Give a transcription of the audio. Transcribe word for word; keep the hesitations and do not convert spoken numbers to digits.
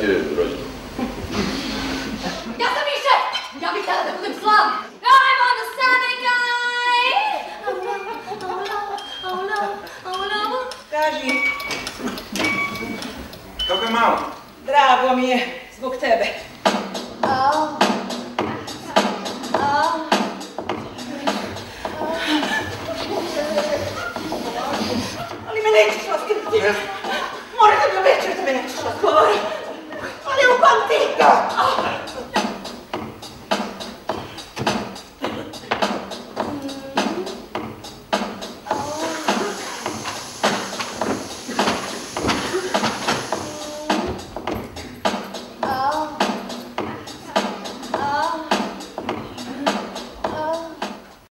ti je rođeno? Ja sam više! Ja bih htjela da budem slavna! I'm on the Sunny guy! Kaži. Kako je malo? Drago mi je, zbog tebe. Au. Au. Ali me nećeš ostaviti. Moraš da mi obećaš da me nećeš odgovoriti. Ali upamti! Da!